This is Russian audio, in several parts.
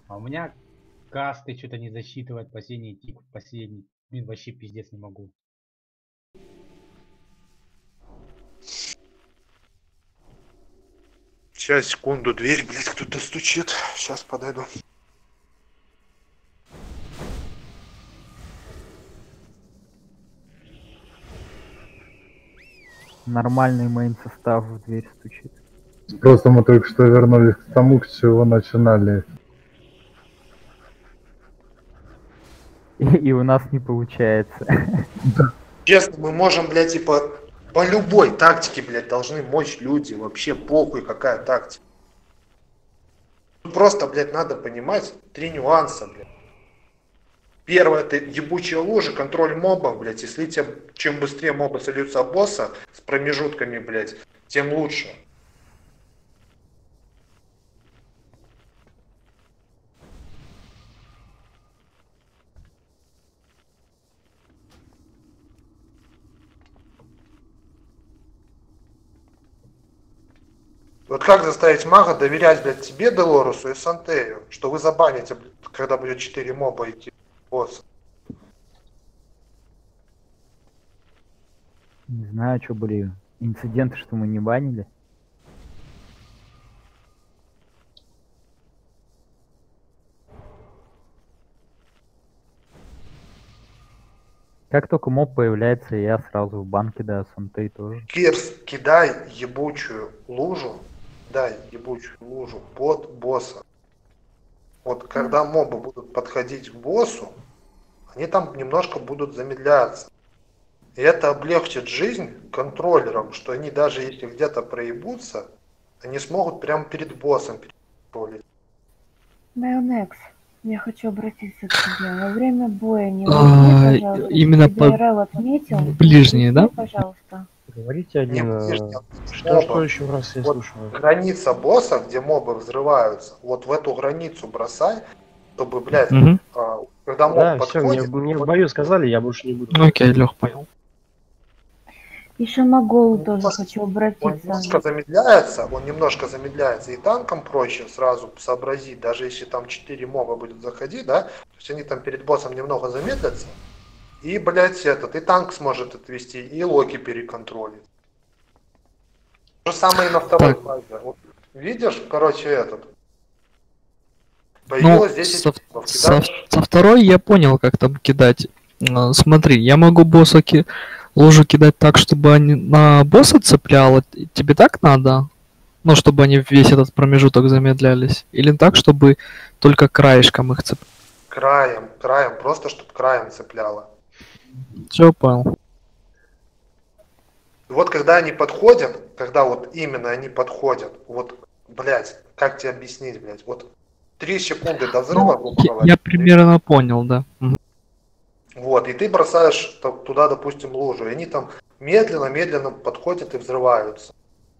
А у меня касты что-то не засчитывает последний тик, последний. Блин, вообще пиздец не могу. Сейчас, секунду, дверь, блядь, кто-то стучит. Сейчас подойду. Нормальный мейн состав в дверь стучит. Просто мы только что вернулись к тому, с чего начинали. И у нас не получается. Честно, мы можем, блядь, типа, по любой тактике, блядь, должны мочь люди. Вообще похуй, какая тактика. Просто, блядь, надо понимать 3 нюанса, блядь. Первое, это ебучие лужи, контроль мобов, блядь. Если чем быстрее мобы сольются босса с промежутками, блядь, тем лучше. Вот как заставить мага доверять, блядь, тебе, Делорусу и Сантею, что вы забаните, блядь, когда будет 4 моба идти босса? Не знаю, что были инциденты, что мы не банили. Как только моб появляется, я сразу в бан кидаю, Сантей тоже. Кирс, кидай ебучую лужу, дай ебучую лужу под босса. Вот когда мобы будут подходить к боссу, они там немножко будут замедляться. И это облегчит жизнь контроллерам, что они даже если где-то проебутся, они смогут прямо перед боссом переконтролить. Майонекс, я хочу обратиться к тебе. Во время боя не возьми, пожалуйста, именно тебя по Рел отметил. ближние, да? Пожалуйста. Говорите Не один. ближний, Что еще раз я Вот слушаю? граница босса, где мобы взрываются, вот в эту границу бросай, чтобы, блядь, Мгм. когда моб Да, все, мне подходит... в бою сказали, я больше не буду. Окей, Лех, понял. И Шамагол тоже просто хочу Он обратиться. немножко замедляется, и танкам проще сразу сообразить, даже если там 4 моба будет заходить, да, то есть они там перед боссом немного замедлятся, и, блядь, и танк сможет отвести, и Локи переконтролит. То же самое и на второй Так. фазе. Вот, видишь, короче, появилось 10 мобов, кидаешь. Со второй я понял, как там кидать. Смотри, я могу лужу кидать так, чтобы они на босса цепляло. Тебе так надо? Ну, чтобы они весь этот промежуток замедлялись. Или так, чтобы только краешком их цеплять? Краем, просто чтобы краем цепляло. Все, понял. Вот когда они подходят, когда вот именно они подходят, вот, блядь, как тебе объяснить, блядь, вот 3 секунды до взрыва, грубо говоря, Я примерно понял, да. Мгм. вот, и ты бросаешь туда, допустим, лужу, и они там медленно подходят и взрываются.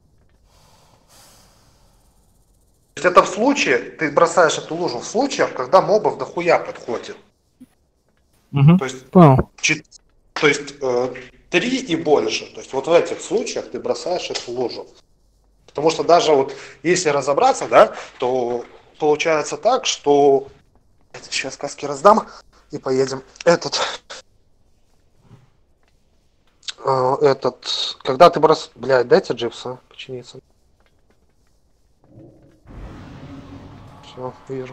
То есть это в случае, ты бросаешь эту лужу в случаях, когда мобов дохуя подходит. Мгм. То есть, Понял. 3 и больше. То есть вот в этих случаях ты бросаешь эту лужу. Потому что даже вот если разобраться, да, то получается так, что... Сейчас каски раздам и поедем. Когда ты бросаешь... Блядь, дайте джипса починиться. Все, вижу.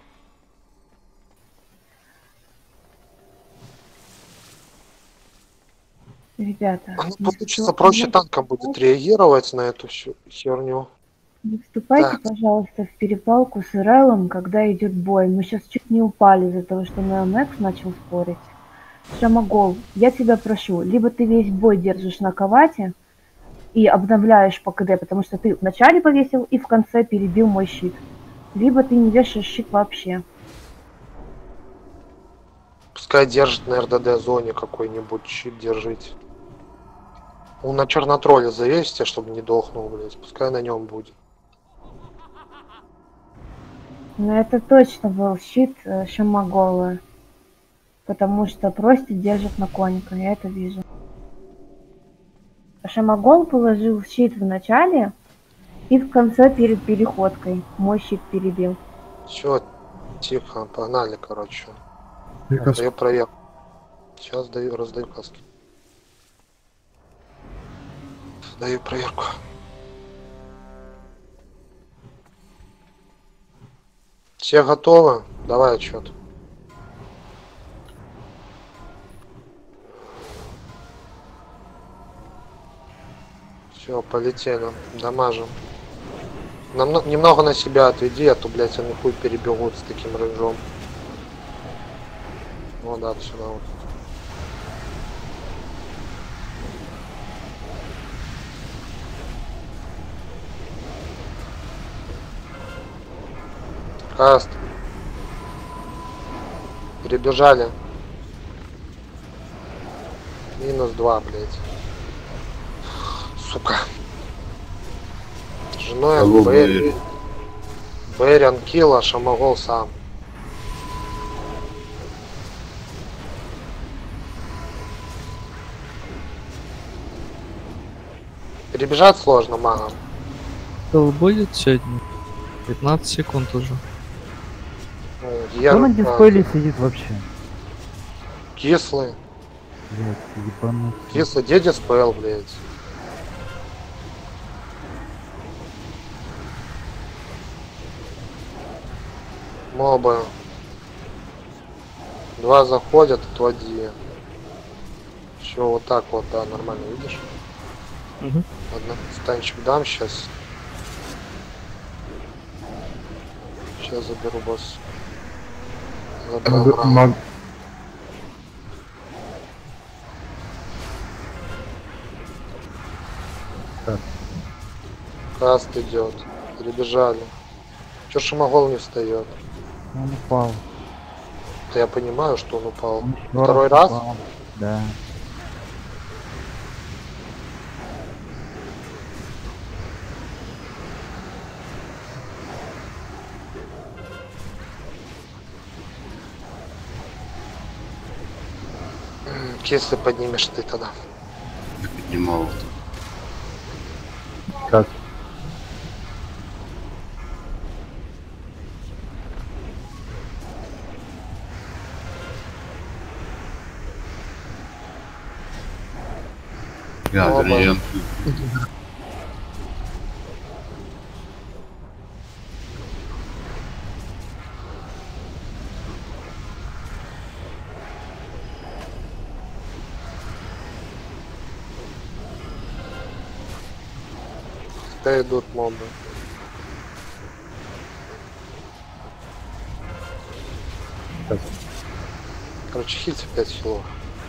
Ребята, Получится проще танком будет реагировать на эту всю херню. не вступайте, Так. пожалуйста, в перепалку с Релом, когда идет бой. Мы сейчас чуть не упали из-за того, что Майонекс начал спорить. Шамагол, я тебя прошу, либо ты весь бой держишь на кавате и обновляешь по КД, потому что ты вначале повесил и в конце перебил мой щит. Либо ты не вешаешь щит вообще. Пускай держит на РДД зоне какой-нибудь щит, держите. Он на чернотроле завесьте, чтобы не дохнул, блядь. Пускай на нем будет. Но это точно был щит Шамагола. Потому что просто держит на коника, я это вижу. Шамагол положил щит в начале и в конце перед переходкой. Мой щит перебил. Все, Тихо, погнали, короче. И кас- Даю проверку. Сейчас раздаю каски. Даю проверку. Все готовы? Давай отчет. Все, полетели. Дамажим. Немного на себя отведи, а то, блядь, они хуй перебегут с таким рейнджом. Ну да, сюда вот. Каст. Перебежали. -2, блядь. Сука. Женой Алло, Бэриан килла, Шамагол сам. Перебежать сложно магом. Что будет сегодня? 15 секунд уже. Кто на дисплее сидит вообще? Кислый. Блядь, ебанутый. Кислый, где диспел, блядь? Мобы. 2 заходят, отводи. Все, вот так вот, да, нормально, видишь? Угу. Ладно, станчик дам сейчас. Сейчас заберу босс. Забрал раунд. Маг- Каст идет. Перебежали. Че Шамагол не встает? Он упал. Да я понимаю, что он упал. Он ещё Второй раз? упал. Да. Если поднимешь ты тогда. Я поднимал. кас- Я, Оба. Адриан. Пускай идут мобы. кас- Короче, хильте 5 хилов.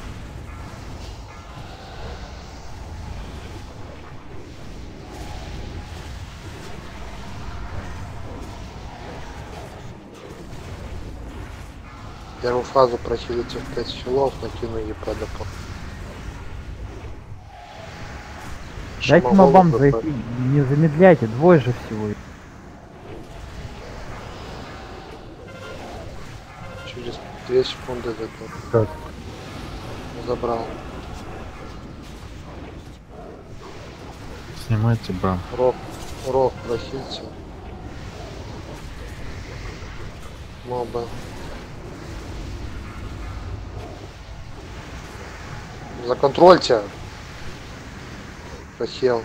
Первую фазу прохилите в 5 хилов, накину ЕП допол. Дайте мобам зайти, не замедляйте, двое же всего. Через 2 секунды это кас- забрал. Снимайте бра. Рог прохильте. Мобы. Законтрольте. Прохил.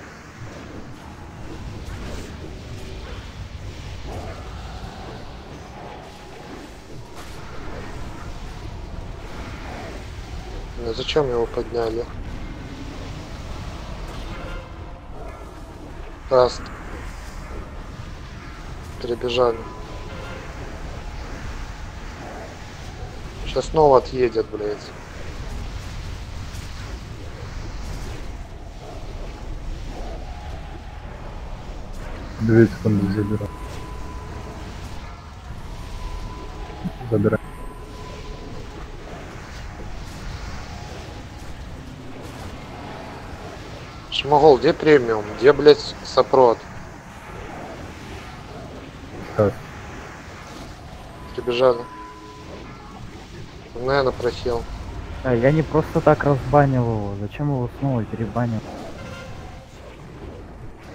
Ну, зачем его подняли? Каст. Перебежали. Сейчас снова отъедет, блядь. Две секунды забираю. Забираю. Шмагол, где премиум? Где, блядь, сопрот? Кас- Прибежали. Наверное, прохил. А, я не просто так разбанил его. Зачем его снова перебанил?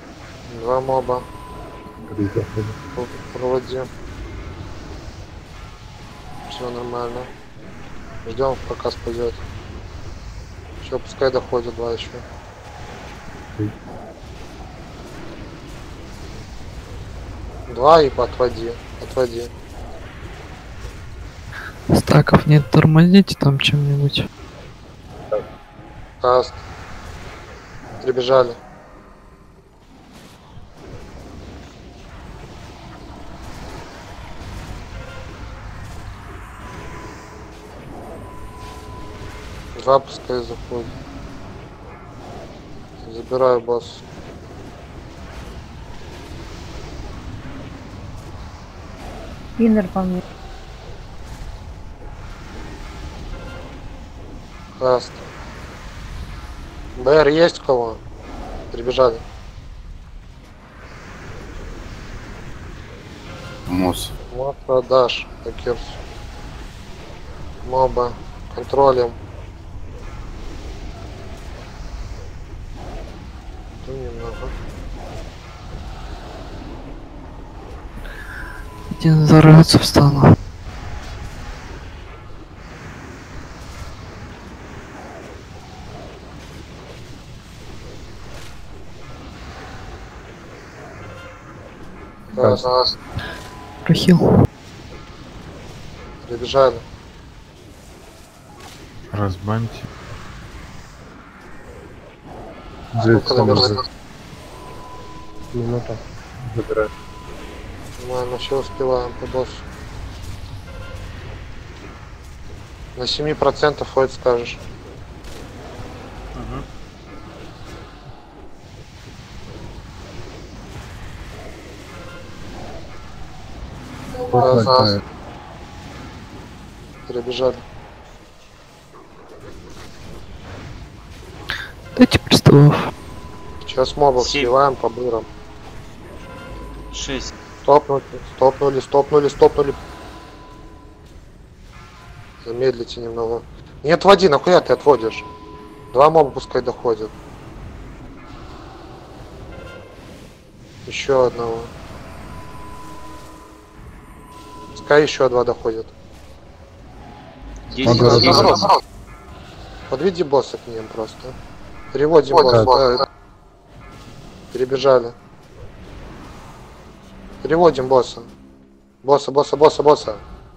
2 моба. Три захода. Проводи. Все нормально. Ждем, пока спадет. Все, пускай доходит 2 еще. Два и отводи. Отводи. Стаков нет, тормозите там чем-нибудь. Каст. Прибежали. Два пускай заходит. Забираю босс. Иннер по мне. Каст. БР есть у кого? Прибежали. Мосс. Вот продаж. Такерс. Моба. Контролем. Ну, немного. Один взорвется, встану. Каст. Прохил. Прибежали. Разбаньте. Сколько набирали? Минута. Забирай. Нормально, все успеваем по боссу. На 7% хоть скажешь. Вот Раз. начинает. Перебежали. Дайте приставов. Сейчас мобов Семь. сливаем по бырам. 6. Стопнули. Замедлите немного. Не отводи, нахуя ты отводишь? Два моба пускай доходят. Еще одного. Пускай еще два доходят. 10. Ага, 10. ага. Подведи босса к ним просто. Переводим Вот, босса. Да. Перебежали. Переводим босса. Босса.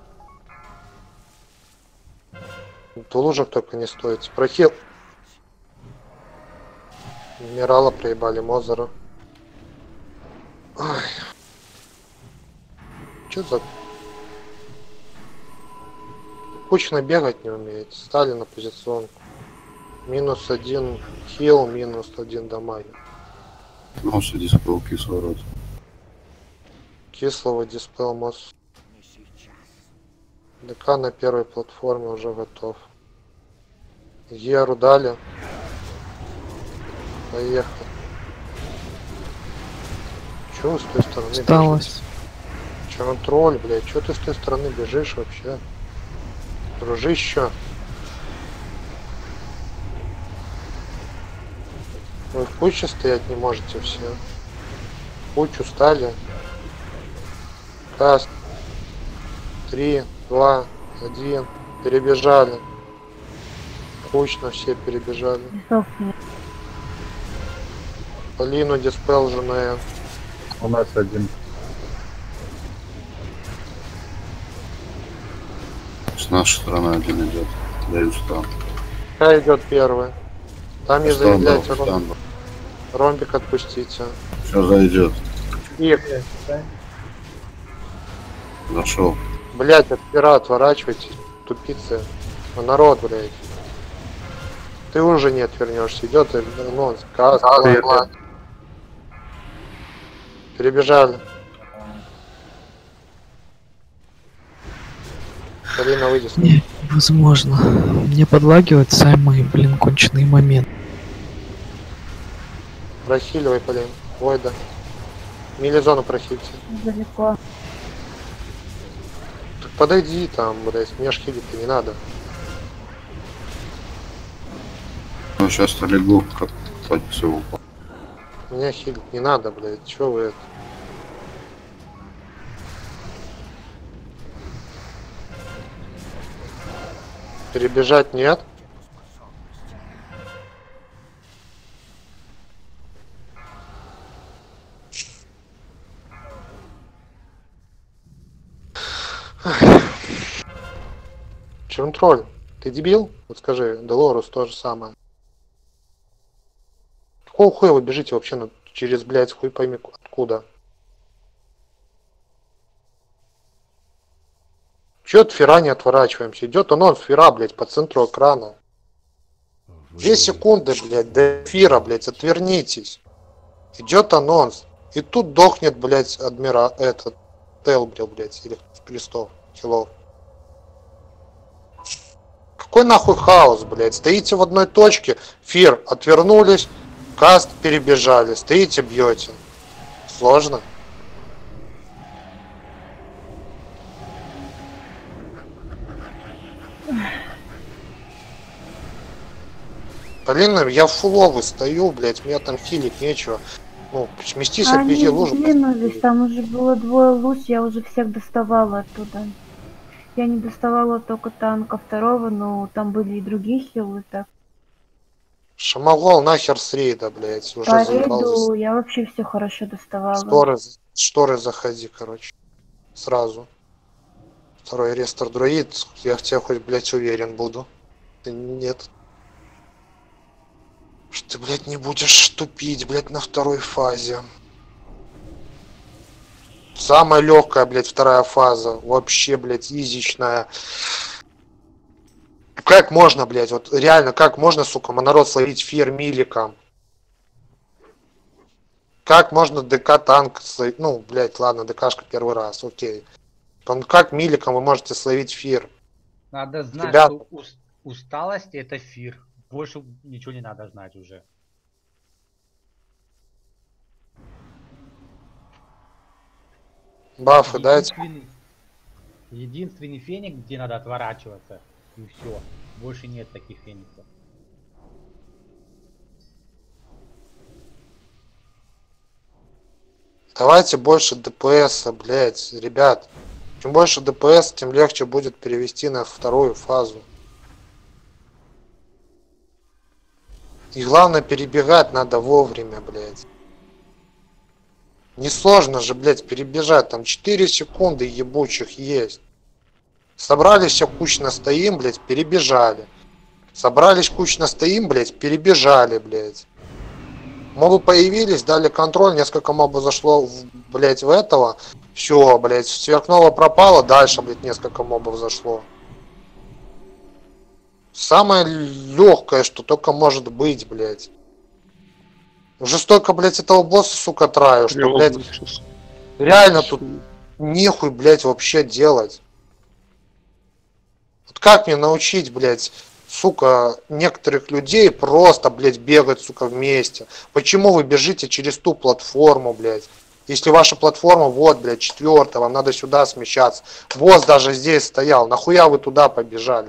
Лужек только не стоит. Прохил. Мирала проебали, Мозера. Ой. Чё за... Кучно бегать не умеет. Стали на позиционку. -1 хил, -1 дамаг. Мосс и диспел кислород. Кислого диспел мосс. ДК на первой платформе уже готов. Еру дали. Поехали. Чё с той стороны Осталось. бежишь? Контроль, блядь. Чё ты с той стороны бежишь вообще? Дружище. Вы в куче стоять не можете все. В кучу стали. Каст. 3, 2, 1. Перебежали. Кучно все перебежали. Лесов нет. Полину диспел женая. У нас один. С нашей стороны один идет. Даю стан. Какая идет первая? Там не Стан был, замедляйте. стан был. Ромбик отпустите. Все зайдет. И, Зашел. блять, от пера отворачивайтесь, тупицы. А народ, блять. Ты уже не отвернешься. Идет ну, каст. Перебежали. Полина, выйди. Невозможно. Мне подлагивает самый, блин, конченый момент. Прохиливай, Полин. Ой, да. Мили-зону прохильте. Далеко. Так подойди там, блять. Мне ж хилить-то не надо. Ну сейчас легу, как под все упал. Меня хилить не надо, блять. Чё вы это? Перебежать нет. Чернтроль, ты дебил? Вот скажи, Долорус то же самое. Какого хуя вы бежите вообще через, блядь, хуй пойми откуда? Чё от Фера не отворачиваемся? Идет он Фера, блядь, по центру экрана. 2 секунды, блядь, до эфира, блядь, отвернитесь. Идет анонс. И тут дохнет, блядь, адмирал, этот, Телбрил, блядь, или Крестов, Хилов. Какой нахуй хаос, блядь? Стоите в одной точке, Фир, отвернулись, каст перебежали, стоите, бьете. Сложно? Блин, я в фуловый стою, блядь, мне там хилить нечего. Ну, сместись, Они отвези лужу. сдвинулись, там уже было 2 луч, я уже всех доставала оттуда. Я не доставала только танка 2, но там были и другие хилы, так. Шамагол нахер с рейда, блядь, уже По заебал. рейду я вообще все хорошо доставала. Шторы заходи, короче. Сразу. 2 рестор друид, я в тебя хоть, блядь, уверен буду. Ты нет. Что ты, блядь, не будешь тупить, блядь, на 2 фазе. Самая легкая, блядь, 2 фаза. Вообще, блядь, изичная. Как можно, блядь, вот реально, как можно, сука, монород словить Фир миликом? Как можно ДК танк словить? Ну, блядь, ладно, ДКшка 1 раз, окей. Как миликом вы можете словить Фир? Надо знать, Ребята. что усталость это Фир. Больше ничего не надо знать уже. Бафы дайте. Единственный феникс, где надо отворачиваться. И все. Больше нет таких фениксов. Давайте больше ДПС, блядь, ребят. Чем больше ДПС, тем легче будет перевести на 2 фазу. И главное, перебегать надо вовремя, блядь. Несложно же, блядь, перебежать. Там 4 секунды ебучих есть. Собрались все кучно стоим, блядь, перебежали. Собрались кучно стоим, блядь, перебежали, блядь. Мобы появились, дали контроль, несколько мобов зашло, блядь, в этого. Все, блядь, сверхнова пропала, дальше, блядь, несколько мобов зашло. Самое легкое, что только может быть, блядь. Уже столько, блядь, этого босса, сука, траю, что, блядь, реально тут нехуй, блядь, вообще делать. Вот как мне научить, блядь, сука, некоторых людей просто, блядь, бегать, сука, вместе? Почему вы бежите через ту платформу, блядь? Если ваша платформа, вот, блядь, 4, вам надо сюда смещаться. Босс даже здесь стоял, нахуя вы туда побежали?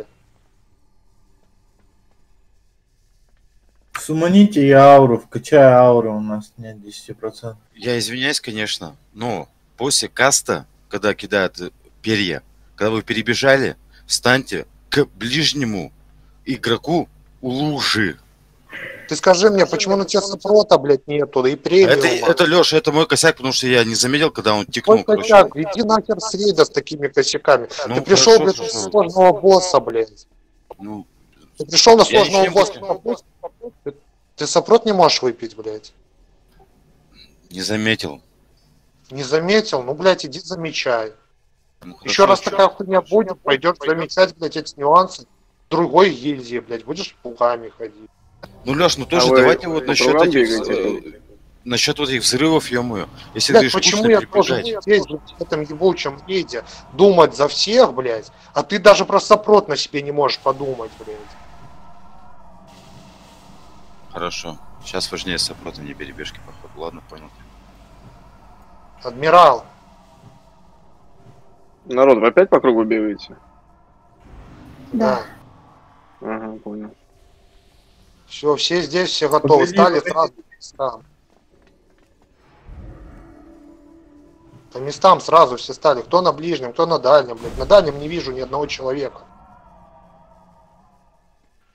Суманите и ауру, вкачай ауру, у нас нет 10%. Я извиняюсь, конечно, но после каста, когда кидают перья, когда вы перебежали, встаньте к ближнему игроку у лужи. Ты скажи мне, почему на тебя сопрота, блядь, нету, да и премиума? Это Леша, это мой косяк, потому что я не заметил, когда он тикнул. Какой косяк? Иди нахер с рейда с такими косяками. Ну, ты пришел, хорошо, блядь, на сложного босса, блядь. Ну, ты пришел на сложного ничего не босса. Ты сопрот не можешь выпить, блядь? не заметил. Не заметил? Ну, блядь, иди замечай. Ну, Еще раз хорошо, такая хуйня будет, пойдешь замечать, блядь, эти нюансы в другой гильдии, блядь, будешь пугами ходить. Ну, Леш, ну тоже давайте вот насчет этих... Насчет вот этих взрывов, ё-моё. Если Блядь, говоришь, почему скучно я тоже перебежать. здесь, в этом ебучем рейде, думать за всех, блядь, а ты даже про сопрот на себе не можешь подумать, блядь. Хорошо. Сейчас важнее сопрота, не перебежки, походу. Ладно, понял. Адмирал. Народ, вы опять по кругу бегаете? Да. Ага, понял. Все, все здесь, все готовы. Стали сразу по местам. По местам сразу все стали. Кто на ближнем, кто на дальнем, блядь. На дальнем не вижу ни одного человека.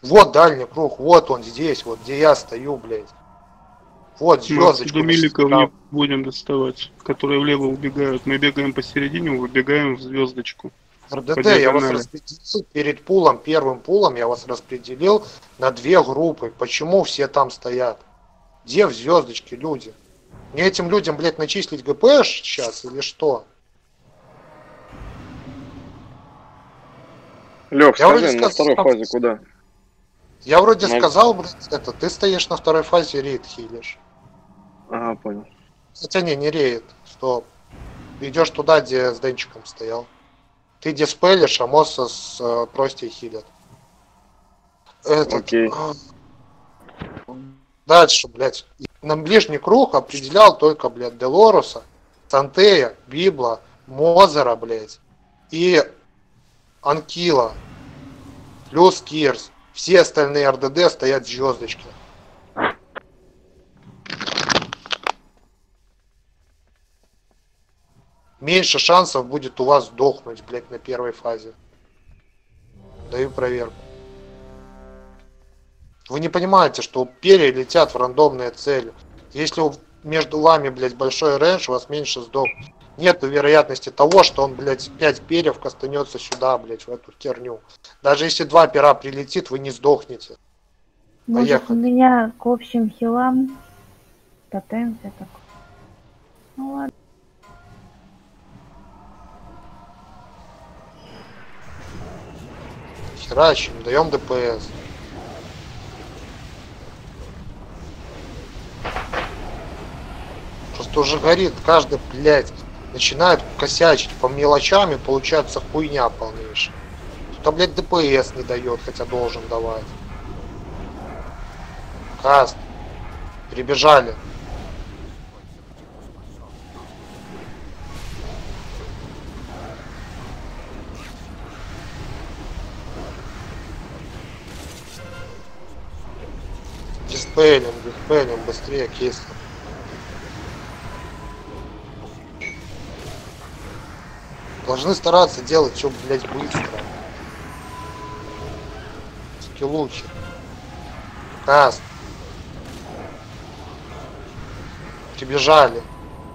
Вот дальний круг, вот он здесь, вот где я стою, блядь. Вот звездочку. До миликов не будем доставать, которые влево убегают. Мы бегаем посередине, выбегаем в звездочку. РДД, я вас распределил перед пулом, первым пулом я вас распределил на 2 группы. Почему все там стоят? Где в звездочке люди? Мне этим людям, блядь, начислить ГП сейчас или что? Лёх, Я вроде скажи, на сказал, второй фазе куда? Я вроде сказал, блядь, это, ты стоишь на второй фазе, рейд хилишь. Ага, понял. Хотя не рейд, стоп. Идешь туда, где с Денчиком стоял. Ты диспелишь, а Мосса с Простей хилят. Окей. Дальше, блядь. На ближний круг определял только, блядь, Делоруса, Сантея, Библа, Мозера, блядь, и Анкила, плюс Кирс. Все остальные РДД стоят в звездочке. Меньше шансов будет у вас сдохнуть, блядь, на первой фазе. Даю проверку. Вы не понимаете, что перья летят в рандомные цели. Если между вами, блядь, большой рейндж, у вас меньше сдох. Нету вероятности того, что он, блядь, 5 перьев кастанется сюда, блядь, в эту херню. Даже если 2 пера прилетит, вы не сдохнете. Может, Поехали. у меня к общим хилам тотем все такое. Ну ладно. Херачим, даем ДПС. Просто уже горит, каждый, блядь, начинает косячить по мелочам, и получается хуйня полнейшая. Кто, блядь, ДПС не дает, хотя должен давать. Каст. Перебежали. Диспелем, быстрее, кейс. Должны стараться делать все, блядь, быстро. Скиллухи. Каст. Прибежали.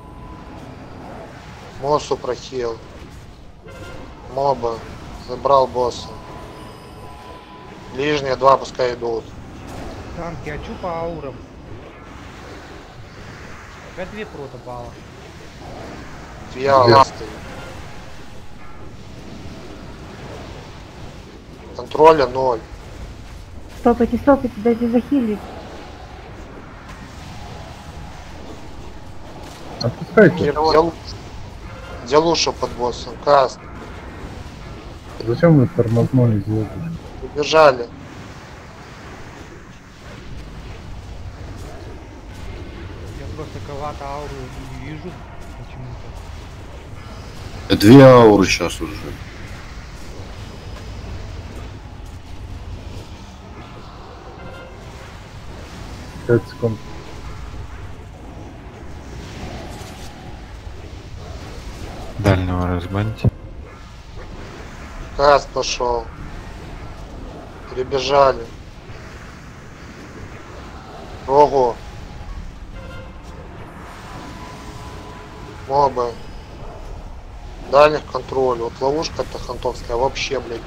Моссу прохил. Моба. Забрал босса. Ближние 2 пускай идут. Танки, а чё по аурам? Опять 2 прота бала. Фиаласты. Контроля 0. Стопайте, дайте захилить. Отпускайте. Делуша под боссом. Каст. Зачем вы тормознули звездочку? Убежали. Я просто кого-то ауру не вижу почему-то. 2 ауры сейчас уже. Пять секунд. Дальнего разбаньте. Каст пошел. Перебежали. Ого. Мобы. Дальних контроль. Вот ловушка-то хантовская вообще, блядь,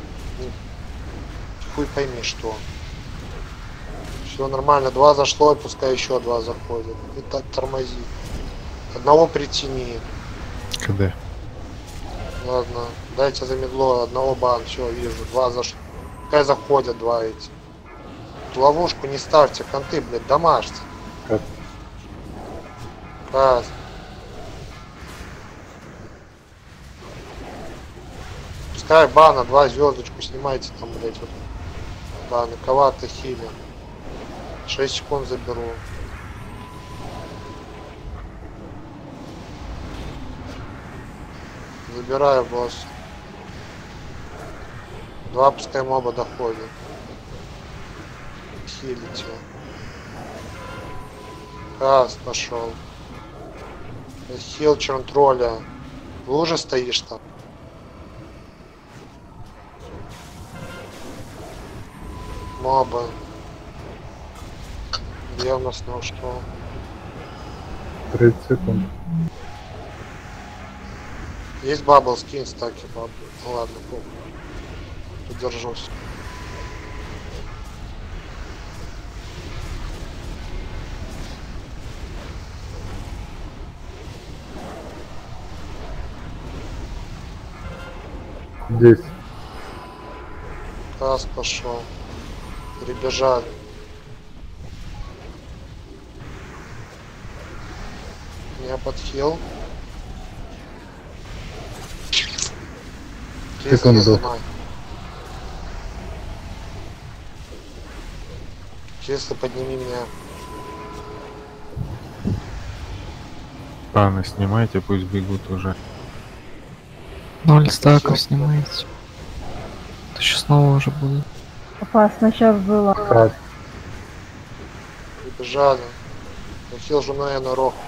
хуй пойми что. Все нормально. 2 зашло, и пускай еще 2 заходят. И так тормозит. Одного притяни. КД. Ладно. Дайте замедло. Одного бан. Все, вижу. 2 зашло. Пускай заходят 2 эти. Ловушку не ставьте. Конты, блядь, домашьте. Раз. Пускай бана, 2 звездочку снимайте там, блядь, вот. Баны, ковато хилер. 6 секунд заберу. Забираю босс. 2 пускай моба доходит. Хилите. Каст пошел. Хил чернтроля. В луже стоишь там? Моба. Где у нас на что? 30 секунд. Есть бабл, скинь стаки бабл. Ну ладно, подержусь. Здесь. Кас пошел. Перебежали. Я подхил. Секунду. Честно, подними меня. Паны снимайте, пусть бегут уже. 0 стаков снимаете. Это сейчас снова уже будет. Опасно сейчас было. Крас. Прибежали. Захил жена на рог.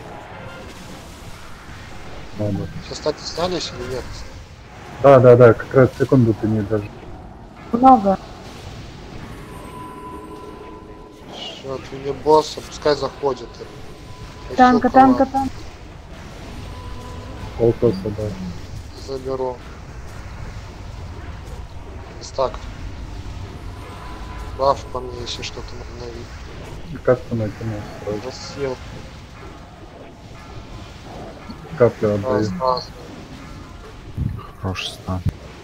Надо. Все стаки снялись или нет? Да, как раз секунду ты не даже. Много. Все, отвели босса, пускай заходит. Танка. Полтоса, да. Заберу. Так. Баф по мне, если что-то обновить. Капту накинул сразу. Рассел. Каплю отдаю. Хороший стан.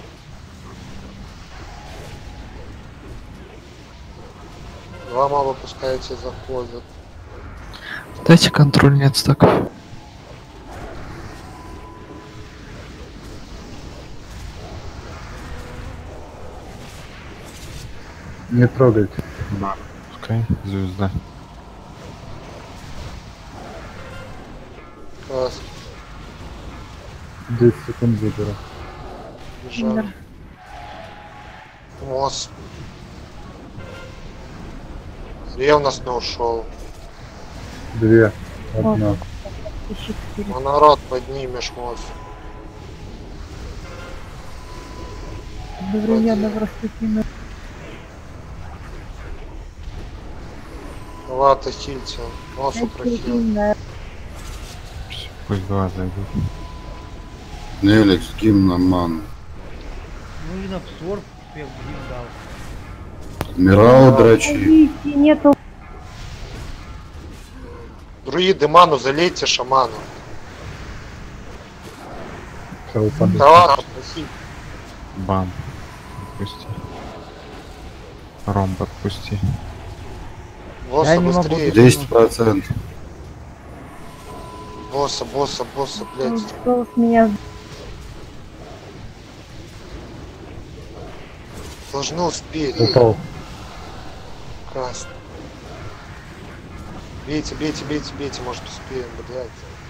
Два моба пускай эти заходят. Дайте контроль, нет стаков. Не трогайте. Да. Пускай звезда. Раз. 10 секунд заберу. Бежал. Мост. Ревностно ушел. 2. 1. А народ поднимешь мост. Вата хильте. Носу прохил. Пусть два зайдут. Нелекс, гимн на ману. Нужен абсорб, успех грим дал. Мирау драчи. Нету. Друиды ману залейте шаману. Шелпан. Да, прохил. Бан. Отпусти. Ромб отпусти. Босса быстрее. 10%. Босса, блядь. Голос меня. Должны успеть. Упал. Красно. Бейте, может успеем, блядь.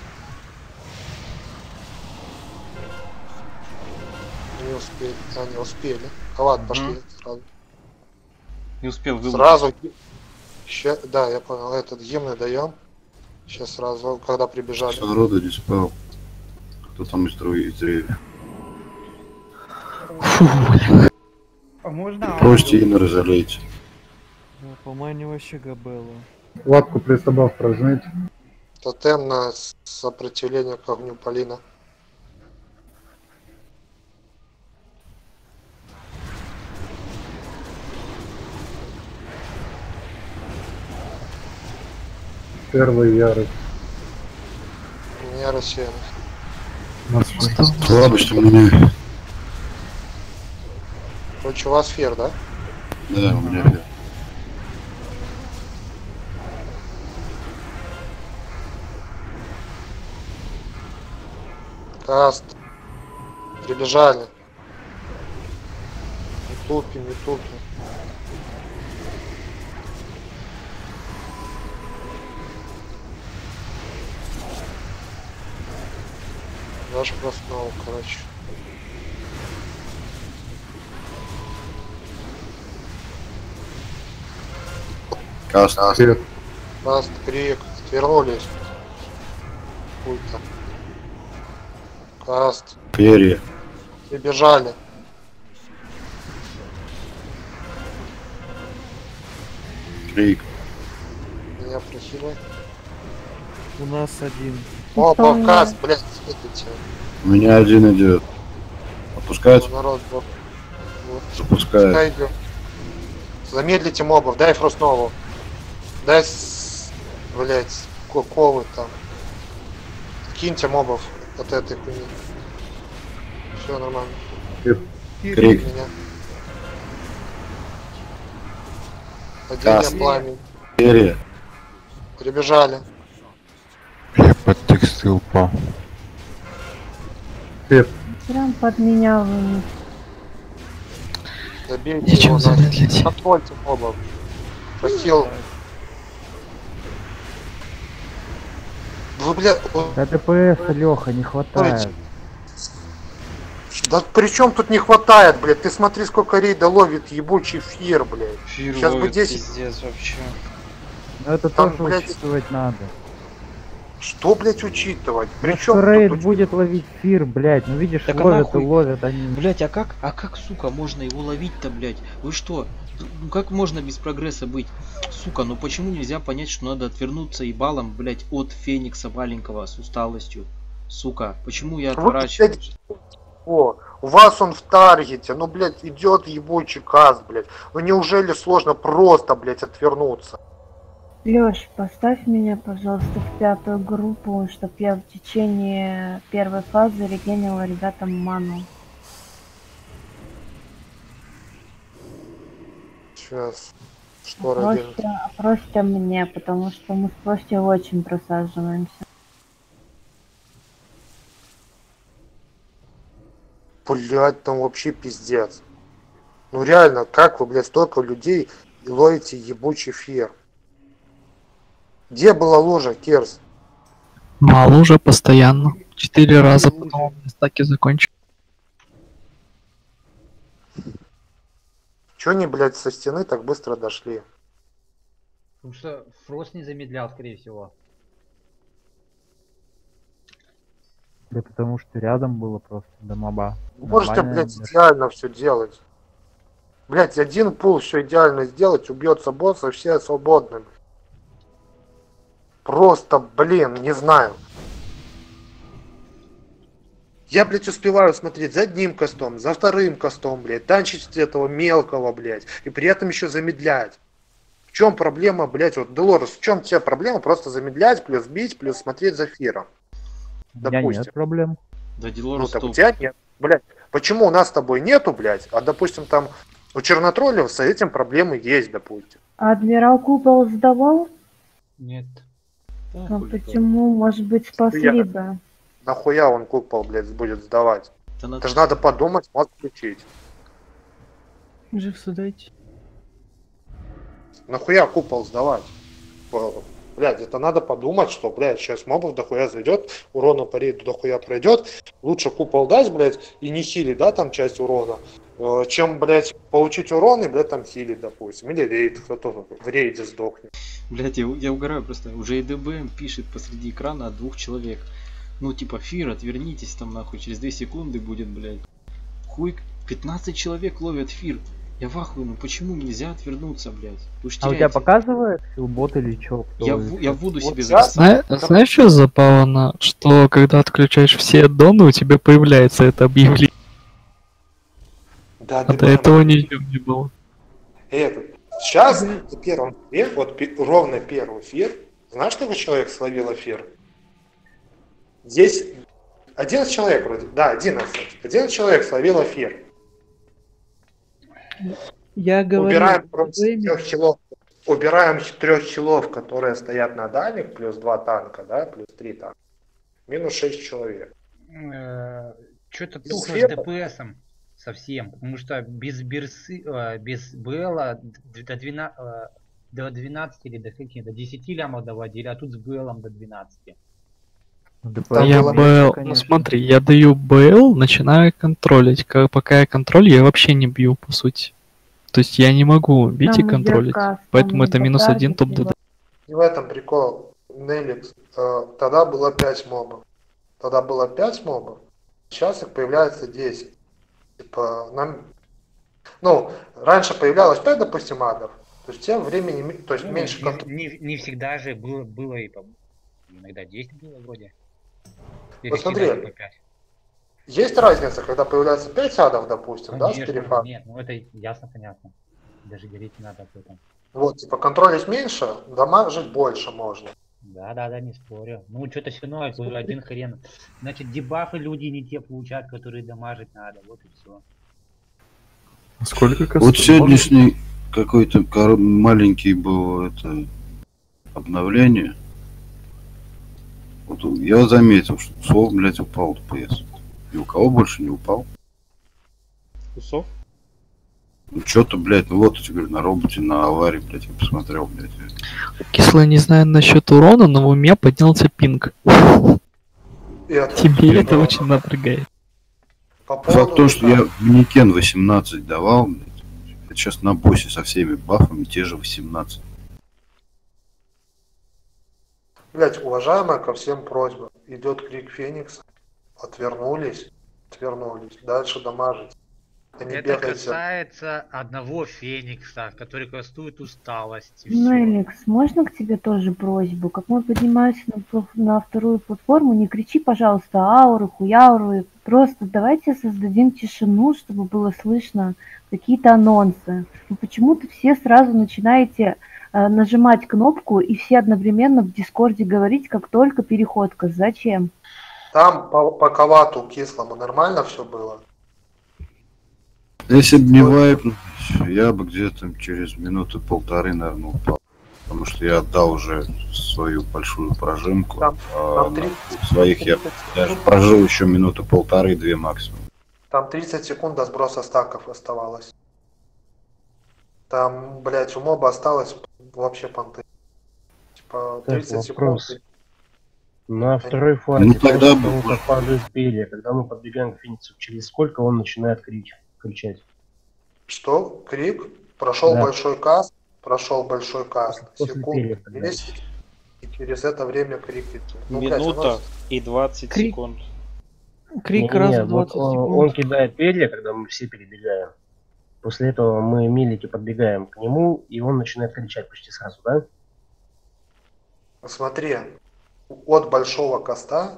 Не успели. А, не успели. А ладно, пошли сразу. Не успел вылучить. Сразу. Да, я понял. Этот гимн даем. Сейчас сразу, когда прибежали. Что народу диспел? Кто там из деревьев? А можно? Просите инер залейте. По мане вообще габелла. Лапку присобав прожмите. Тотем на сопротивление к огню Полина. Первый ярость. У меня рассеянность. Слабость у меня. Короче, у вас фер, да? Да, у меня фер. Каст. Прибежали. Не тупим. Даже проснул, короче. Каст. Каст, крик. Вернулись. Хуй-то. Каст. Перья. Прибежали. Крик. Меня просили. У нас один. Опа, каст, блядь, смотрите. У меня один идет. Отпускать? Народ, вот. Запускает. Пускай идет. Замедлите мобов, дай Фростнову. Дай, блядь, ковы там. Киньте мобов от этой хуйни. Все нормально. Крик. Меня. Каст. Падение пламени. Перья. Прибежали. Я под тексты упал. Прям под меня вынес. Добейте Нечем его, замедлить. контрольте мобов. Просил. Вы, бля... Да ДПС, Леха, не хватает. Да при чем тут не хватает, блядь? Ты смотри, сколько рейда ловит ебучий фир, блядь. Фир Сейчас бы ловит, 10... пиздец вообще. Но это Там, тоже блядь, учитывать надо. Что, блядь, учитывать? Ну, При чем что рейд тут будет ловить фир, блядь. Ну видишь, Так а ловят и нахуй? ловят они. Блять, а как, сука, можно его ловить-то, блять? Вы что? Ну как можно без прогресса быть? Сука, ну почему нельзя понять, что надо отвернуться ебалом, блять, от Феникса маленького с усталостью? Сука, почему я Вы, отворачиваюсь? блядь, о, у вас он в таргете, ну, блядь, идет ебучий каст, блядь. Ну неужели сложно просто, блядь, отвернуться? Лёш, поставь меня, пожалуйста, в 5-ю группу, чтоб я в течение первой фазы регенила ребятам ману. Сейчас. Что ради? Просто мне, потому что мы с Простей очень просаживаемся. Блядь, там вообще пиздец. Ну реально, как вы, блядь, столько людей и ловите ебучий фир? Где была ложа, Керс? Мало уже постоянно. 4 раза потом на стаке закончил. Чё они, блядь, со стены так быстро дошли? Потому что Фрост не замедлял, скорее всего. Да потому что рядом было просто до моба. Вы можете, Нормально, блядь, да. идеально все делать. Блядь, один пул все идеально сделать, убьется босс, и все свободны. Просто, блин, не знаю. Я, блядь, успеваю смотреть за одним кастом, за вторым кастом, блядь, танчить этого мелкого, блядь, и при этом еще замедлять. В чем проблема, блядь, вот, Делорес, в чем тебе проблема просто замедлять, плюс бить, плюс смотреть за фиром? У меня нет проблем. Да, Ну, Делорес, так у тебя нет, блядь. Почему у нас с тобой нету, блядь, а, допустим, там у Чернотроллев с этим проблемы есть, допустим. А Адмирал Купол сдавал? Нет. А почему? Может быть, спасли бы. Нахуя он купол, блядь, будет сдавать? Да Это же надо подумать, мозг включить. Жив дайте. Нахуя купол сдавать? Блядь, это надо подумать, что, блядь, сейчас мобов дохуя зайдет, урона по рейду дохуя пройдет. Лучше купол дать, блядь, и не хилить, да, там часть урона, чем, блядь, получить урон и, блядь, там хилить, допустим. Или рейд, кто-то в рейде сдохнет. Блять, я угораю просто. Уже ИДБМ пишет посреди экрана от 2 человек. Ну типа, Фир, отвернитесь там нахуй, через 2 секунды будет, блядь. Хуй, 15 человек ловят Фир. Я в ахуе, ну почему нельзя отвернуться, блядь? Вы ж А у тебя теряете. показывает филбот или чё? Я буду себе Знаешь, что забавно? Что когда отключаешь все аддоны, у тебя появляется это объявление. Да, А до этого ничего не было. Сейчас, на первом эфире, вот ровно первый эфир, знаешь, сколько человек словил эфир? Здесь 11 человек вроде, да, 11. 11 человек словил эфир. Я говорю, Убираем против 3 хилов, убираем 3 хилов, которые стоят на дальних, плюс 2 танка, да, плюс 3 танка. Минус 6 человек. Что-то Без тухло с света? ДПСом совсем, потому что без без БЛа до 12 или до каких, до 10 лямов доводили, а тут с БЛом до 12. Я БЛ, ну смотри, я даю БЛ, начинаю контролить. Пока я контролю, я вообще не бью, по сути. То есть я не могу бить и Там контролить. зеркало, Поэтому там это минус зеркало, 1 топ ДД. И в этом прикол, Неликс. Тогда было 5 мобов. Тогда было 5 мобов, сейчас их появляется 10. Типа, нам... Ну, раньше появлялось 5, допустим, адов, То есть тебе времени, то есть Ну, меньше не всегда же было и иногда 10 было вроде. Вот Если кидать по смотри, 5. есть разница, когда появляется 5 адов, допустим, да, с Конечно, перефазом? нет, ну это ясно, понятно. Даже говорить не надо об этом. Вот, типа, контролить меньше, дамажить больше можно. Да, не спорю. Ну, что-то все равно, это уже один хрен. Значит, дебафы люди не те получают, которые дамажить надо. Вот и все. Сколько Вот сегодняшний какой-то маленький был это обновление. Вот я заметил, что Усов, блядь, упал ДПС. И у кого больше не упал? Усов? Ну что-то, блядь, ну вот я тебе говорю, на роботе, на аварии, блядь, я посмотрел, блядь. Кисло не знаю насчет урона, но у меня поднялся пинг. Тебе это очень напрягает. Факт в том, что я манекен 18 давал, блядь. Это сейчас на боссе со всеми бафами те же 18. Блять, уважаемая, ко всем просьба. Идет крик Феникса. Отвернулись. Дальше дамажить. Это касается одного Феникса, который кастует усталость. Неликс, можно к тебе тоже просьбу? Как мы поднимаемся на вторую платформу, не кричи, пожалуйста, ауры, хуяуры. Просто давайте создадим тишину, чтобы было слышно какие-то анонсы. Вы почему-то все сразу начинаете нажимать кнопку и все одновременно в Дискорде говорить, как только переходка. Зачем? Там по Кавату кислому нормально все было? Если бы не вайп, я бы где-то через минуты полторы, наверное, упал. Потому что я отдал уже свою большую прожимку. Своих я даже прожил еще минуты полторы-две максимум. Там 30 секунд до сброса стаков оставалось. Там, блядь, у моба осталось вообще понты. Типа 30 секунд. На второй фазе, Ну, тогда после того, как падает перья, когда мы подбегаем к Фениксу, через сколько он начинает кричать? Что? Крик? Прошел Да. большой каст. После перьев, Секунд 10. И через это время крик идет. Ну, блядь, Минута и 20 секунд. Крик Не-не-не, раз в 20 вот секунд. он кидает перья, когда мы все перебегаем. После этого мы милики подбегаем к нему, и он начинает кричать почти сразу, да? Смотри, от большого каста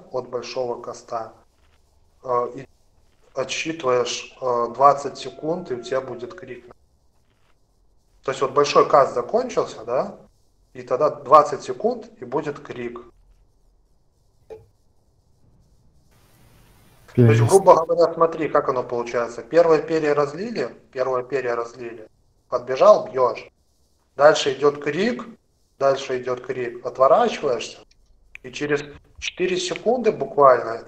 и отсчитываешь 20 секунд, и у тебя будет крик. То есть вот большой каст закончился, да? И тогда 20 секунд, и будет крик. То есть, грубо говоря, смотри, как оно получается. Первое перья разлили, подбежал, бьешь. Дальше идет крик, отворачиваешься, и через 4 секунды буквально,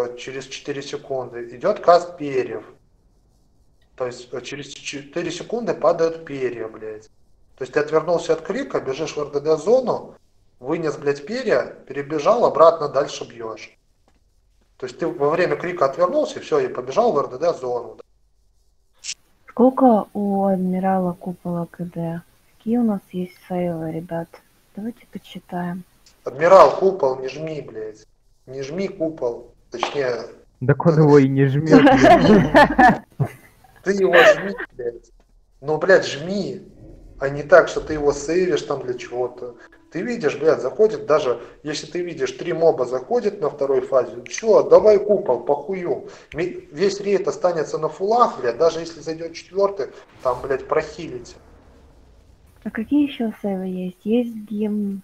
идет каст перьев. То есть через 4 секунды падают перья, блядь. То есть ты отвернулся от крика, бежишь в РДД-зону, вынес, блядь, перья, перебежал, обратно дальше бьешь. То есть ты во время крика отвернулся, и все, и побежал в РДД-зону. Сколько у адмирала купола КД? Какие у нас есть сейвы, ребят? Давайте почитаем. Адмирал, купол, не жми, блядь. Не жми купол. Точнее... Так он его и не жмет. блядь. Ты его жми, блядь. Ну, блядь, жми. А не так, что ты его сейвишь там для чего-то. Ты видишь, блядь, заходит даже... Если ты видишь, 3 моба заходит на второй фазе, все, давай купол, похую. Весь рейд останется на фулах, блядь. Даже если зайдет 4-й, там, блядь, прохилите. А какие еще сейвы есть? Есть гейм...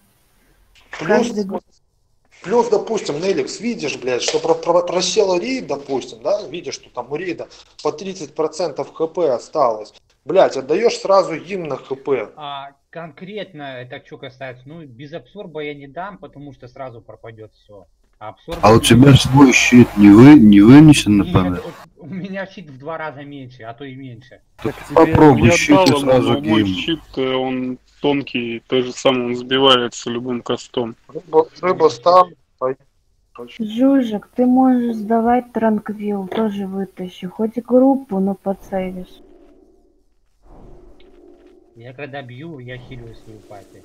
Плюс, допустим, Неликс, видишь, блядь, что просел рейд, допустим, да, видишь, что там у рейда по 30% хп осталось. Блядь, отдаешь сразу им на хп. А конкретно это что касается, ну, без абсорба я не дам, потому что сразу пропадет все. А у тебя свой щит не вынесен на панель? У меня щит в 2 раза меньше, а то и меньше. Попробуй щит и дал ему, сразу но мой гейм. щит, он тонкий, то же самое, он сбивается любым кастом. Рыба стал. Жужик, ты можешь сдавать транквил, тоже вытащи. Хоть группу, но подсейвишь. Я когда бью, я хилю свою пати.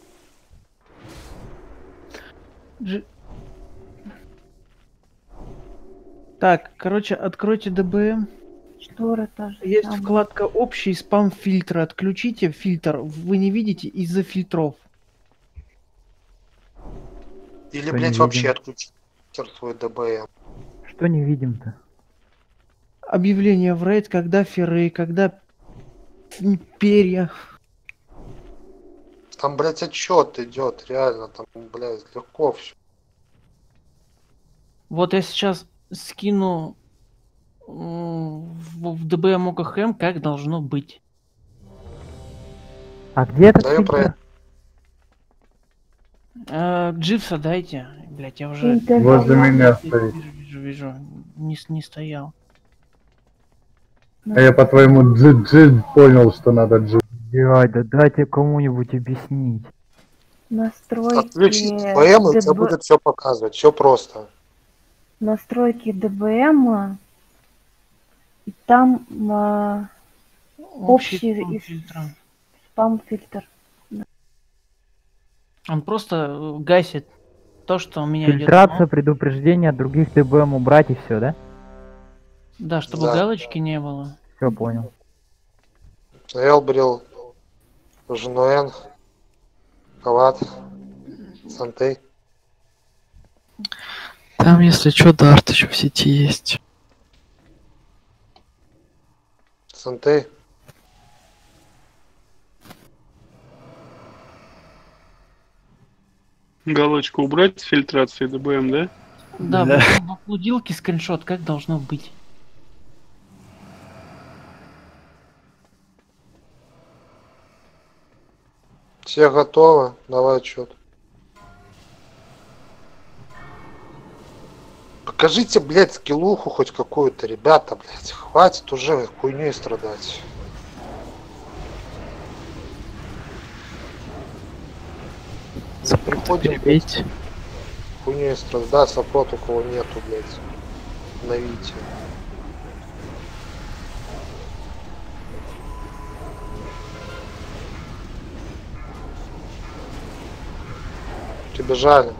Так, короче, откройте ДБМ. Шторы тоже Есть самое. вкладка «Общий спам фильтр». Отключите фильтр. Вы не видите из-за фильтров. Или, Что не блядь, вообще видим? отключить свой ДБМ. Что не видим-то? Объявление в рейд, когда феры, когда перья. Там, блядь, отчет идет, реально, там, блядь, легко все. Вот я сейчас скину в ДБМ ОКХМ, как должно быть. А где этот Даю фильтр? Дживса дайте. Блять, я уже... Фильтр. Возле меня Вижу, стоит. вижу. Не стоял. А я по твоему джи понял, что надо джи. Блядь, да дайте кому-нибудь объяснить. Настройки Отключить ДБМ, и у тебя ДБ будет все показывать, все просто. настройки ДБМ, и там общий спам-фильтр. Он просто гасит то, что у меня Фильтрация, идет. предупреждение от других ТБМ убрать и все, да? Да, чтобы Да. галочки не было. Все, понял. Элбрил, Жнуэн, Кават, Сантей. Там, если что, Дарт еще в сети есть. Сантей. Галочку убрать с фильтрации ДБМ, да? Да, Да. в оплудилке скриншот, как должно быть. Все готовы? Давай отчет. Покажите, блядь, скиллуху хоть какую-то, ребята, блядь. Хватит уже хуйней страдать. Приходим, Перебить. хуйней страдать. Да, сопрот у кого нету, блядь. Обновите. Прибежали.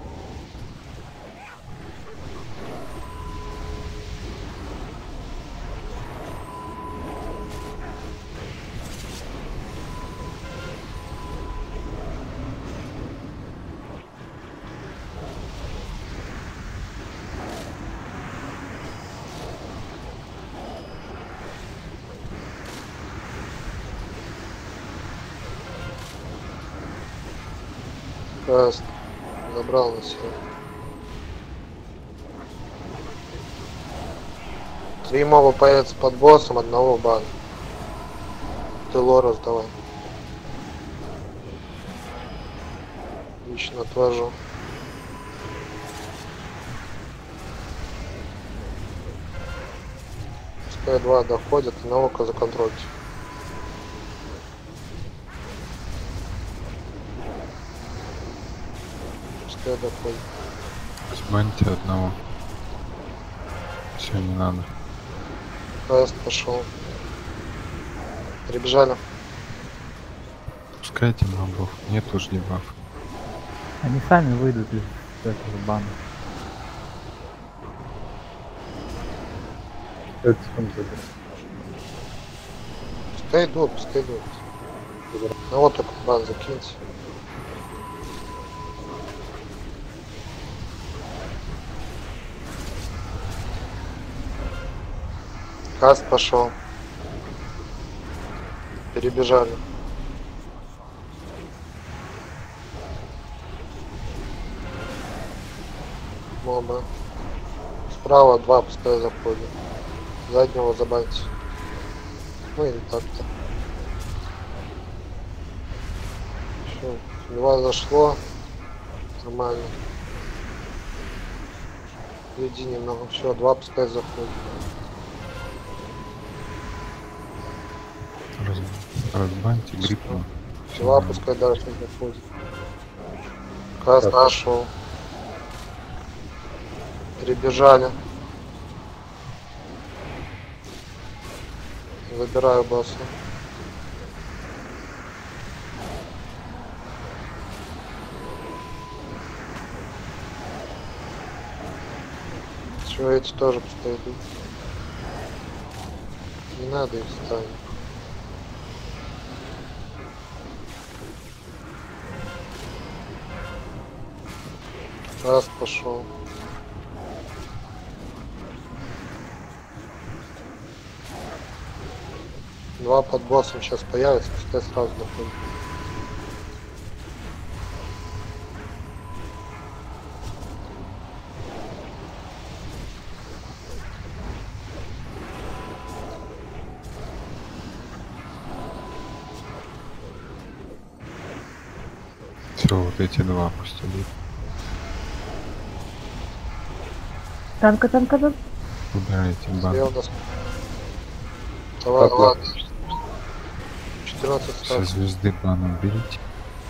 Раз. Забрал на себя. 3 моба появится под боссом, одного бан. Ты лору сдавай. Лично отвожу. Пускай 2 доходят, и наука законтрольте. Пускай доходит. Сбаньте одного. Все, не надо. Квест пошел. Прибежали. Пускайте мобов. Нет уж дебаф. Они сами выйдут из этого бана. 5 секунд заберу. Пускай идут, пускай идут. Ну вот только бан закиньте. Каст пошел. Перебежали. Моба. Справа 2 пускай заходит. Заднего забаньте. Ну или так-то. Все. 2 зашло. Нормально. Иди немного. Все, 2 пускай заходит. Разбаньте гриппом. 2 пускай дальше заходит. Каст пошел. Перебежали. Забираю босса. Все, эти тоже пускай идут. Не надо их ставить. Раз пошел. Два под боссом сейчас появится, пускай сразу доходит. Все, вот эти два пусть идут. Танка. Убирайте бан. Слева нас. Давай, ладно. 14 Со ставь. звезды бан уберите.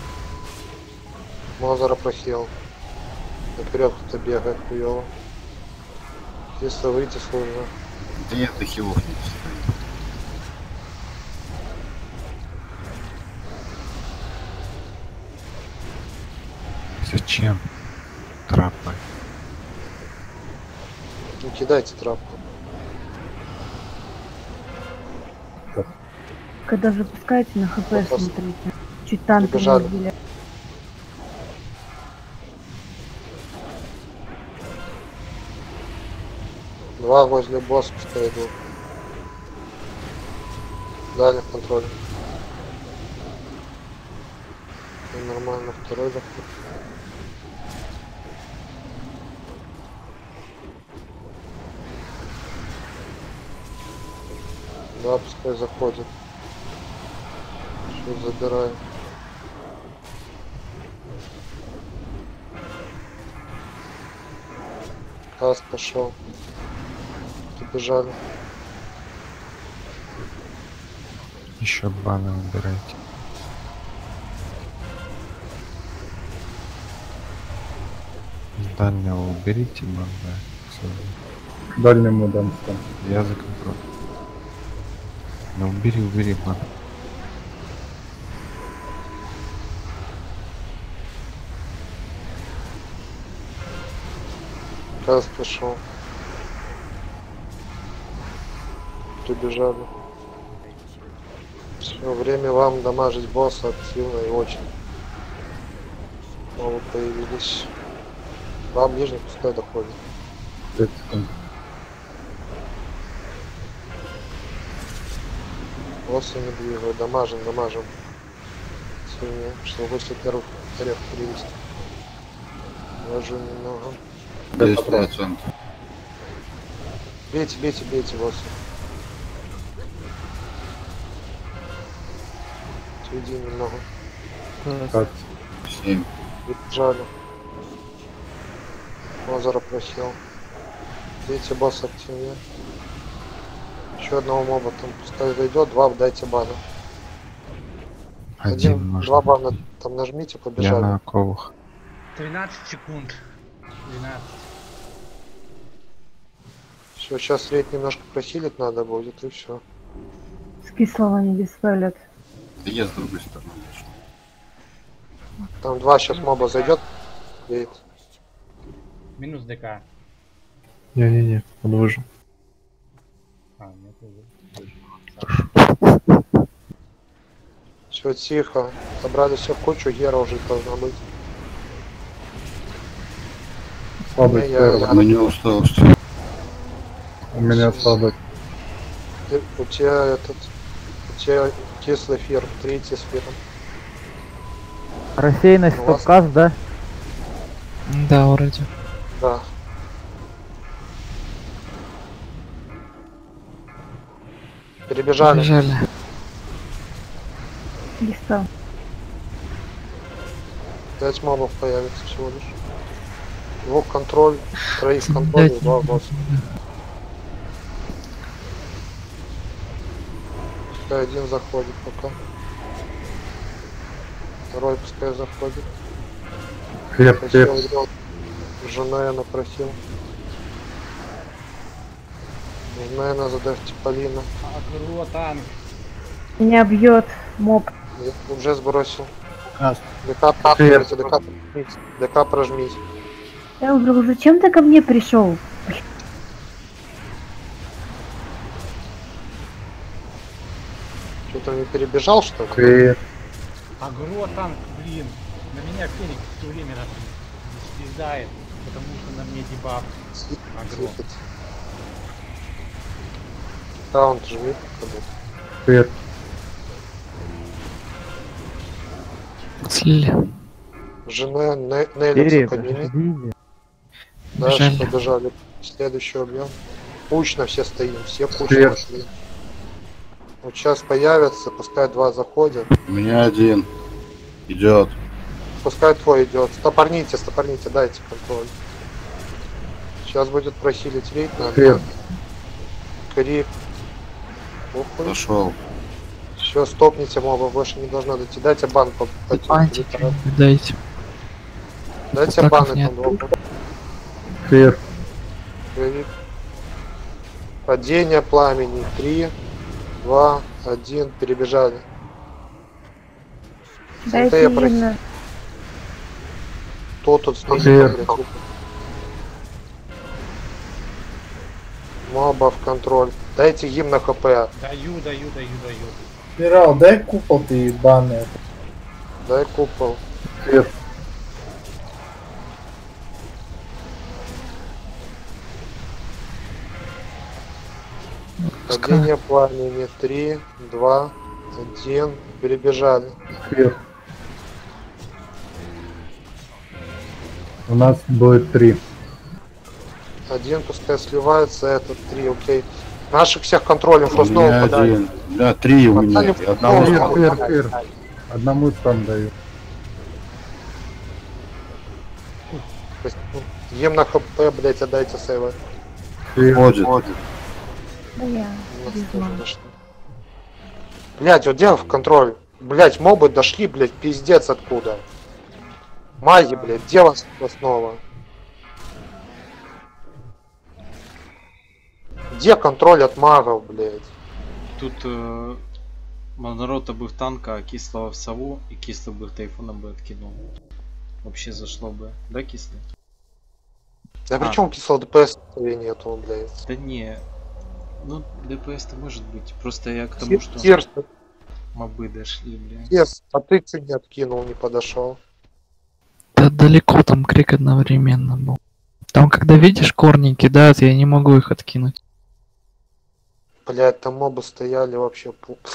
Мозера прохил. Наперед кто-то бегает хуёво. Если выйти сложно. Да нет, до хилов не встает. Зачем? Трапы. Не кидайте трапку. Когда запускаете, на хп Вопрос. смотрите. Чуть танки не Прибежали. убили. Два возле босса пускай идут. Дали контроль. И нормально, второй заход. Да, пускай заходит. Сейчас забираю. Каст пошел. Побежали. Еще баны убирайте. С дальнего уберите бан, да. Всё. Дальнему дам там. Я за контроль. Ну убери бан. Каст пошел. Прибежали. Все, время вам дамажить босса активно и очень. Новые появились. Два ближних пускай доходит. 5 секунд. Босса не двигаю, дамажим. Сильнее, чтобы выше первых орех привести. Вложу немного. 10%. Бейте босса. Отведи немного. Как? 7. Бежали. Мозера просил. Бейте босса активнее. Еще одного моба там пускай зайдет, два дайте бана. Один можно. Два бана там нажмите, Я побежали. на оковах. 13 секунд. 12. Все, сейчас рейд немножко прохилить надо будет и все. С кислого не диспелят. Да я с другой стороны зашел. Там два сейчас моба зайдет. Рейд. Минус ДК. Не-не-не, он выжил. А, нет, уже. Все тихо. Собрали все в кучу, Гера уже должна быть. Слабый Я- сфера. На него осталось. У меня слабый. У тебя кислый эфир, третий сфера. Рассеянность У вас- подкаст, да? Да, вроде. Да. Перебежали. Диспел. 5 мобов появится всего лишь. Двух контроль, троих контроль и два босса. Пускай один заходит пока. Второй пускай заходит. Хлеб. Жена напросил. Жена задавьте Полина. Акрыло танк. Меня бьет моб. Я уже сбросил. Каст. ДК прожмите, ДК прожмите. Элбру, зачем ты ко мне пришел? Что-то не перебежал, что ли? Привет. Агро танк, блин. На меня Феникс все время съедает, потому что на мне дебаф. Агро. Да, он живет. Привет. Жена Нелли в кабине. Дальше Бежали. побежали. Следующий объем. Кучно все стоим, все кучно Привет. пошли. Вот сейчас появятся, пускай два заходят. У меня один идет. Пускай твой идет. Стопорните, дайте контроль. Сейчас будет прохилить рейд, надо. Привет. Крип. Зашел. Все, стопните моба, больше не должно дойти. Дайте бан по Дайте. Дайте. Дайте Стаков баны нет. там два. Привет. Крип. Падение пламени. 3, 2, 1. Перебежали. Дайте я просил. видно. Кто тут стоит? Привет. блядь? Моба в контроль. Дайте гимн на хп. Даю. Спирал, дай купол ты ебаный. Дай купол. Привет. Падение пламени. 3, 2, 1. Перебежали. Привет. У нас будет 3. Один пускай сливается, этот 3, окей. Наших всех контролем, У фростного меня подали. один. Да, 3 у меня. И одного Фир. Одному там даю. Ем на хп, блять, отдайте сейвы. ходит. Да я без маны. Блять, вот где в контроль? Блять, мобы дошли, блять, пиздец откуда. Маги, блять, где вас снова? Где контроль от магов, блять? Тут Монорота бы в танка, а кислого в сову, и кислый бы в тайфуна бы откинул. Вообще зашло бы. Да, кислый? Да при чем кислого ДПС нету, блять? Да не. Ну, ДПС-то может быть. Просто я к тому, что Кирс, мобы дошли, бля. Кирс, а ты что не откинул, не подошел? Да далеко там крик одновременно был. Там, когда видишь, корни кидают, я не могу их откинуть. Блять, там мобы стояли вообще.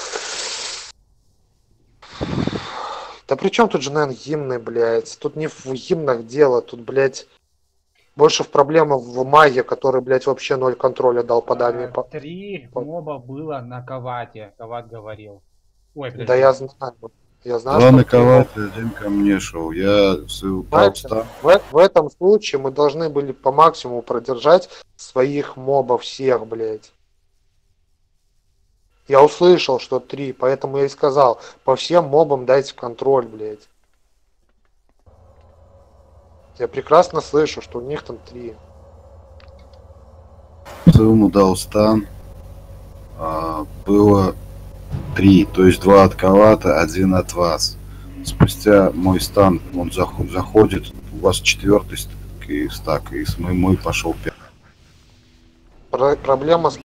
Да при чем тут же, наверное, гимны, блять? Тут не в гимнах дело, тут, блять, больше в проблема в маге, который, блять, вообще 0 контроля дал по дальней. 3 моба было на Кавате, Кават говорил. Ой, подожди. Да я знаю. Я знаю, Два что на кого-то, один ко мне шел. Я Знаете, в этом случае мы должны были по максимуму продержать своих мобов всех, блять. Я услышал, что 3, поэтому я и сказал, по всем мобам дайте контроль, блять. Я прекрасно слышу, что у них там 3. Ему дал стан. Было 3, то есть 2 от Кавата, 1 от вас. Спустя мой стан, он заходит, у вас 4-й стак, и с мой пошел 5. Проблема с